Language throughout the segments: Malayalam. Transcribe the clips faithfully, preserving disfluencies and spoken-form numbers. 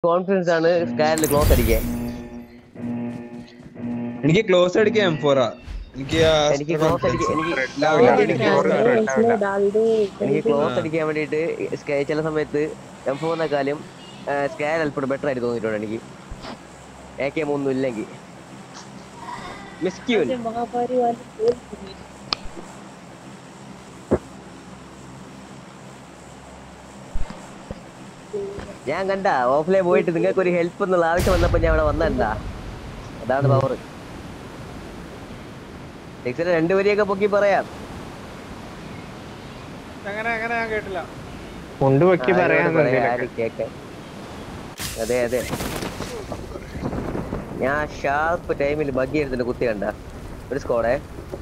കോൺഫിഡൻസ് ആണ് സ്കാനിൽ ക്ലോസ് അടിക്കാൻ. എനിക്ക് ക്ലോസ് അടിക്കാൻ എം ഫോർ ആ. എനിക്ക് എനിക്ക് ക്ലോസ് അടിക്കാൻ എനിക്ക് എനിക്ക് ക്ലോസ് അടിക്കാൻ വേണ്ടിയിട്ട് ചില സമയത്ത് എം ഫോറിനെക്കാളും സ്കാൻ അല്പം ബെറ്റർ ആയിട്ട് തോന്നിയിട്ടുണ്ട് എനിക്ക്. എ കെ ഒന്നും ഇല്ലെങ്കിൽ മിസ്ക്യൂൻ ഞാൻ കണ്ട ഓഫ്ലൈൻ പോയിട്ട് നിങ്ങൾക്ക് ഒരു ഹെൽപ്പ് എന്നുള്ള ആവശ്യം വന്നപ്പോ ഞാൻ ഇവിടെ വന്നെന്താ. അതാണ് പവർ. സിക്സിനെ രണ്ടുപേരെയൊക്കെ പൊക്കി പറയാം. അതെ അതെ ഞാൻ ഷാർപ്പ് ടൈമിൽ ബഗ്ഗി എടുത്തിട്ട് കുത്തി കണ്ട ഒരു സ്കോഡേ.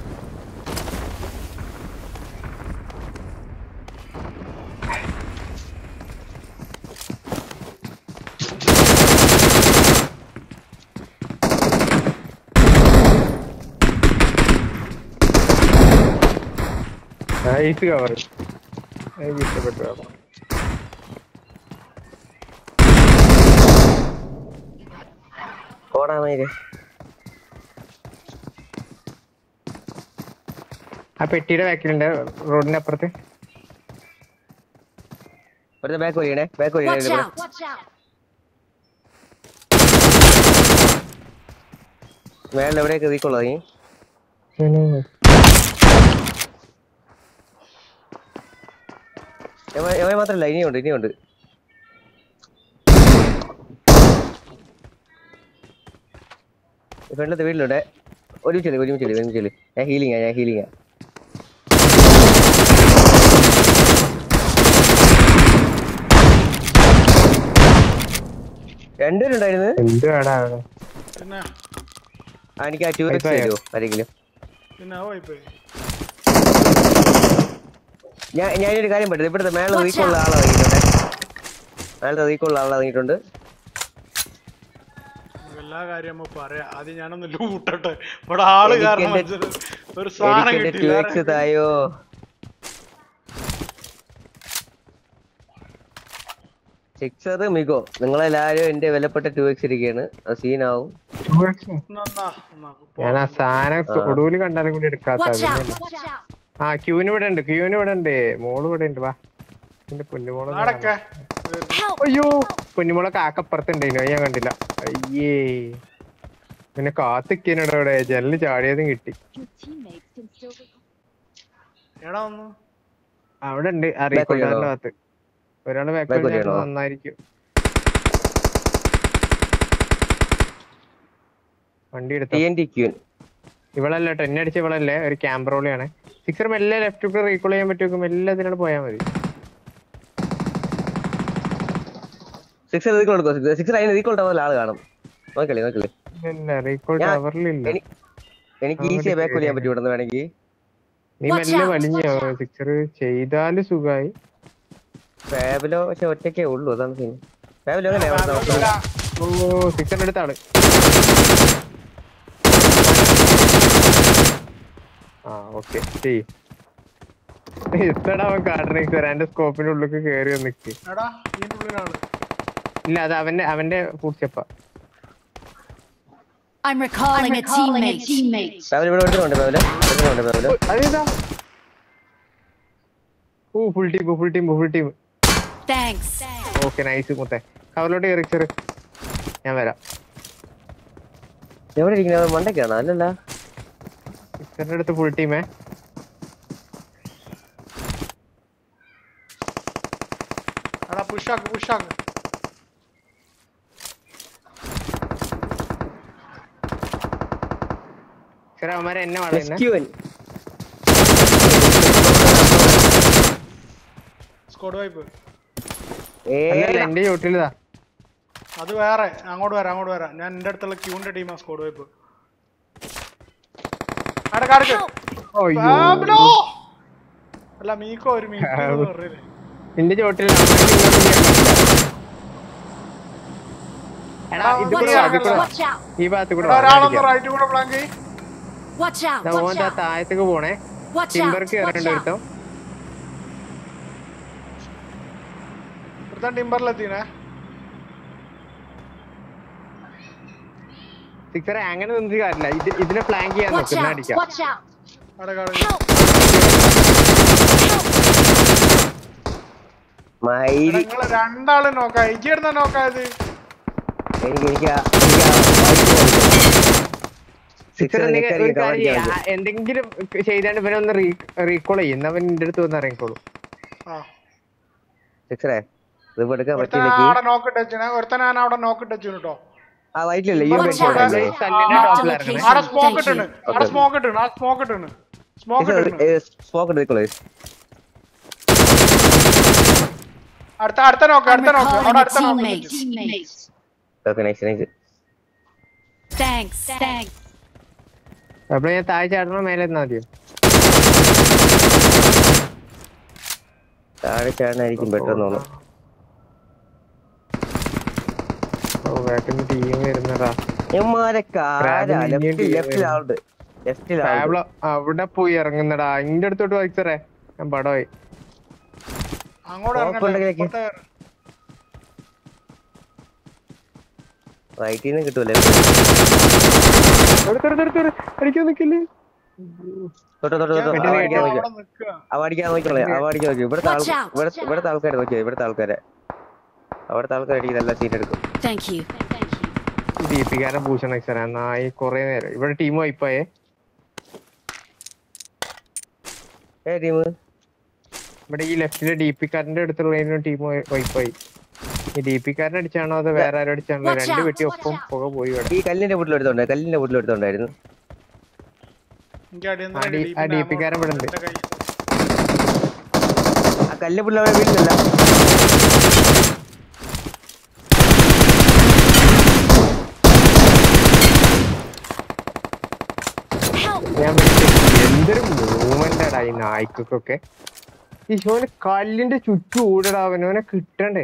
ആ പെട്ടിയുടെ ബാക്കിലുണ്ട് റോഡിന്റെ അപ്പുറത്ത്. ബാക്ക് വഴിയണേ ബാക്ക് വഴിയണേ മേളിൽ എവിടെയൊക്കെ വീക്കുള്ളൂ. നീ എവിടെ മാത്രല്ല ഇനിയുണ്ട് ഇനിയുണ്ട്. ഫ്രണ്ടിലത്തെ വീട്ടിലുണ്ട്. ഒരുമിച്ചല്ലേ ഒരുമിച്ചല്ലേ ഒരുമിച്ചല്ലേ ഞാൻ ഹീലിങ്ങാ ഞാൻ ഹീലിങ്ങാ രണ്ടുപേരുണ്ടായിരുന്നു. എനിക്ക് ആ ടൂറിസ്റ്റ് തരുമോ ആരെങ്കിലും? ഞാൻ ഞാനൊരു കാര്യം പറ്റും. ഇവിടുത്തെ മേള വീക്കുള്ള ആളെ ഇറങ്ങിയിട്ടുണ്ട്. മേളത്തെ വീക്കുള്ള ആളെ ഇറങ്ങിയിട്ടുണ്ട്. എല്ലാ കാര്യം പറയാ അത് ഞാനൊന്ന് ലൂട്ടട്ടെ. ഇവിടെ ആള് കാരണം ഒരു സാധനം കിട്ടില്ല. തായോ സിക്സർ മികോ നിങ്ങളെല്ലാരും എന്റെ വിലപ്പെട്ട ടു എക്സ് ഇരിക്കുകയാണ്. അത് സീനാവും. ഞാൻ ആ സാധനം ഒടുവില് കണ്ടാലും കൂടി എടുക്കാത്ത. ആ ക്യൂന് ഇവിടെ ഉണ്ട് ക്യൂന് ഇവിടെ ഉണ്ട്. മോള് ഇവിടെ ഉണ്ട്. വാ എന്റെ പൊന്നുമോള്. അയ്യോ പൊന്നുമോളെ കാക്കപ്പുറത്തുണ്ടായിനോ ഞാൻ കണ്ടില്ല. അയ്യേ പിന്നെ കാത്തിക്കാനോടെ ഇവിടെ ജനല് ചാടിയതും കിട്ടി. അവിടെ ഉണ്ട് അറിയിക്കൊണ്ടാറിന്റെ ഭാഗത്ത് ഒരാള് ബാക്ക് നന്നായിരിക്കും. വണ്ടി എടുത്തു ഇവളല്ല കേട്ടോ എന്നെ അടിച്ച ഇവളല്ലേ ഒരു ക്യാമ്പറോളിയാണ്. സിക്സർ മെല്ലെ ലെഫ്റ്റ് ഒക്കെ റീകോൾ ചെയ്യാൻ പറ്റും. മെല്ലെ അതിനോട് പോയാൽ മതി. സിക്സർ റീകോൾ സിക്സർ അതിന് റീകോൾ ടവറിൽ ആള് കാണും. നോക്കല്ലേ നോക്കല്ലേ ഇല്ല റീകോൾ ടവറിലില്ല. എനിക്ക് ഈസിയായി ബാക്ക് ചെയ്യാൻ പറ്റും ഇവിടെ വേണമെങ്കിൽ. നീ മെല്ലെ വലിഞ്ഞോ സിക്സർ ചെയ്താല് സുഖമായി. ഫാബിലോ പക്ഷെ ഒറ്റക്കേ ഉള്ളൂ. അതാണ് സീൻ. ഫാബിലോ ഓ സിക്സറിന്റെ അടുത്ത ആള്. ആ ഓക്കെ ചെയ് അവൻ കാട്ടണ എന്റെ സ്കോപ്പിന്റെ ഉള്ളിൽ കേറി നിക്ക്. ഇല്ല അത് അവന്റെ അവന്റെ പൂച്ചപ്പ. I'm recalling a teammate. അതേതാ? ഓ full team full team full team. Thanks. Okay nice മുത്തേ. കവറിലോട്ട് കയറി ചെറു. ഞാൻ വരാം. എവിടെ ഇരിക്കുന്നത്? മണ്ടയ്ക്കാണോ? അല്ലല്ല സിക്സറിന്റെ അടുത്ത് ഫുൾ ടീമേ. പുഷാക്ക് പുഷാക്ക് അവന്മാരെ എന്നെ വളയുന്നേ. എന്റെ ചോട്ടിലിതാ. അത് വേറെ അങ്ങോട്ട് വരാം അങ്ങോട്ട് വരാം. ഞാൻ എന്റെ അടുത്തുള്ള ക്യൂന്റെ ടീമാ സ്കോഡ് വൈപ്പ്. അല്ല മീക്കോ ഒരു നിന്റെ ചോട്ടിൽ ഈ ഭാഗത്ത് കൂടെ താഴത്തേക്ക് പോണേ. ടിമ്പർക്ക് കയറേണ്ട ഒരുത്തോ ടിമ്പറിലെത്തിനെ സിക്സറെ അങ്ങനെ നിന്നിട്ട് കാര്യമില്ല. ഇത് ഇതിനെ ഫ്ലാങ്ക് ചെയ്യാൻ Watch നോക്കുന്ന out! അടിക്കാം. Watch out! അവിടെ കാണും. Help! മൈരി എടാ, നിങ്ങള് രണ്ടാളും നോക്കാം. ഇജിടുന്ന നോക്കാത്. എനിക്ക് എനിക്ക് ആ- എനിക്ക് ആ white കളിക്കണം. സിക്സറെ Sixer നീ ഞെക്കി ഒരു അടിക്കാൻ കാര്യം cover ചെയ്യ്. ചെയ്യാൻ ആ, എന്തെങ്കിലും ചെയ്താണ്ട് ഇവനെ ഒന്ന് റീകോൾ ചെയ്യും. അവൻ എന്റെ അടുത്ത് വന്ന് ഇറങ്ങിക്കോളൂ. ആ. സിക്സറെ ഇത് എടുക്കാൻ ഒരുത്തനെ പറ്റിയില്ലെങ്കിൽ അവിടെ നോക്കിട്ട് വെച്ചിനെ ഒരുത്തനെ ഞാൻ അവിടെ നോക്കിട്ട് വെച്ചു കേട്ടോ. ആ വൈറ്റിലല്ലേ ഈ Watch out. പേടിച്ചോണ്ടല്ലേ കല്ലിന്റെ Marked a ടോപ്പിൽ ഇറങ്ങണേ. location. അവിടെ സ്മോക്ക് Thank ഇട്ടുണ്ട്. you. അവിടെ സ്മോക്ക് ഇട്ടുണ്ട്. ആ സ്മോക്ക് ഇട്ടുണ്ട്. സ്മോക്ക് ഇട്ടുണ്ട്. സ്പോക്ക് എടുക്കണോ അടുത്ത അടുത്ത നോക്ക് I'm അടുത്ത നോക്ക് recalling അവിടെ a അടുത്ത നോക്ക് teammate. Okay nice nice Thanks. Thanks. അപ്പൊ ഞാൻ താഴെ ചാടണോ മേലെ നിന്നാ മതിയോ? താഴെ ചാടാനായിരിക്കും ബെറ്റർ തോന്നുന്നു. ഓ ബാക്കിന്ന് ടീം വരുന്നടാ. ഇവന്മാരൊക്കെ ആരാ Crab ലെഫ്റ്റ് ഇനിയും ലെഫ്റ്റിലാളുണ്ട് ലെഫ്റ്റിലാളുണ്ട് ഫാബ്ലോ അവിടെ പോയി ഇറങ്ങുന്നടാ. ഇന്റെ അടുത്തോട്ട് വായിച്ചറേ ഞാൻ പടമായി. അങ്ങോട്ട് Smoke ഇറങ്ങല്ലേ ഉണ്ടെങ്കിലേ ഇപ്പുറത്തെ റൈറ്റിൽ നിന്ന് കിട്ടൂലേ അടിക്കാൻ നിക്കില്ലേ? തൊട്ട് തൊട്ട് തൊട്ട് പെട്ടെന്ന് അവ അടിക്കാൻ കേട്ടോ. നോക്കിയോ അവിടെ നിൽക്കുക. അവ അടിക്കാൻ നോക്കിയോളെ അവ അടിക്കാൻ നോക്കിയോ ഇവിടുത്തെ ആൾ Watch out. ഇവിടെ ഇവിടുത്തെ ആൾക്കാരെ നോക്കിയോ ഇവിടുത്തെ ആൾക്കാരെ അവിടുത്തെ ആൾക്കാരെ അടിക്കുന്ന എല്ലാ സീൻ എടുക്കും. Thank you. Thank you. ദീപികാരൻ ഭൂഷണ സാറേ നായി കൊറേ നേരം ഇവിടെ ടീം വൈപ്പായേ. ഏ ടീം ഇവിടെ ഈ ലെഫ്റ്റിലെ ഡി പി കാരന്റെ അടുത്തുള്ള ടീം വൈപ്പായി. ഈ ഡി പി കാരൻ അടിച്ചാണോ അതോ വേറെ ആരും അടിച്ചാണോ? Watch രണ്ട് out. വെട്ടി ഒപ്പം പുക പോയി ഇവിടെ. ഈ കല്ലിന്റെ വീട്ടിലെടുത്തോണ്ട് കല്ലിന്റെ വീട്ടിലെടുത്തോണ്ടായിരുന്നു. എനിക്ക് അടിയന്തര ആ ഡി- ഡി- ആ പിന്നെ ഡി പി കാരൻ ഇവിടെ ഉണ്ട്. എന്റെ കയ്യിൽ. ആ കല്ലിന്റെ വീട്ടിൽ അവിടെ വീട്ടിലല്ല Help! ഞാൻ വിളിച്ചു എന്തൊരു മൂവ്മെന്റാടാ ഈ നായ്ക്കൊക്കെ. ഈ ഷോന് കല്ലിന്റെ ചുറ്റും ഓടടാ. അവനവനെ കിട്ടണ്ടേ?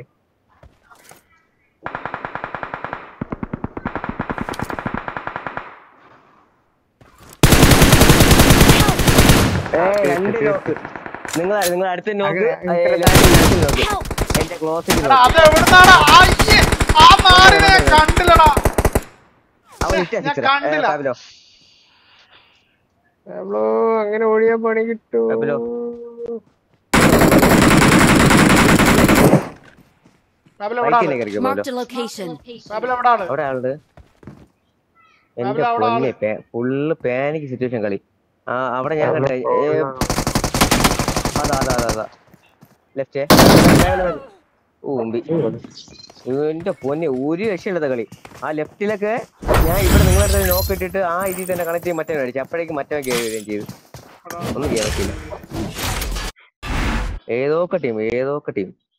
രണ്ട് നോക്ക് നിങ്ങൾ നിങ്ങൾ അടുത്ത നോക്ക് അങ്ങനെ നോക്ക് Help! എന്റെ ക്ലോസിൽ എടാ, അത് എവിടുന്നാടാ? അയ്യേ, ആ നാടിനെ ഞാൻ കണ്ടില്ലടാ. അവൻ ഞാൻ കണ്ടില്ല. ഇഷ്ടോ അവളോ അങ്ങനെ ഓടിയാ പണി കിട്ടൂ. പാബ്ലോ. ബാബിൽ എവിടെ ആള്? Marked a location. ബാബിൽ എവിടെ ആള്? അവിടെ ആളുണ്ട്. എന്റെ അവിടെ അവിടെ പൊന്നെ ഫുള്ള് പാനിക് സിറ്റുവേഷൻ കളി. ആ അവിടെ ഞാൻ കണ്ട അതാ അതാ അതാ അതാ ലെഫ്റ്റ് ഊമ്പി എന്റെ പൊന്നെ ഒരു രക്ഷയില്ലാത്ത കളി. ആ ലെഫ്റ്റിലൊക്കെ ഞാൻ ഇവിടെ നിങ്ങളടുത്ത് നോക്കിട്ടിട്ട് ആ ഇതിൽ തന്നെ കണക്ട് ചെയ്ത് മറ്റേ അടിച്ചു. അപ്പോഴേക്കും മറ്റേ കയറി വരികയും ചെയ്തു. ഒന്നും ചെയ്യാൻ പറ്റില്ല. ഏതൊക്കെ ടീം ഏതൊക്കെ ടീം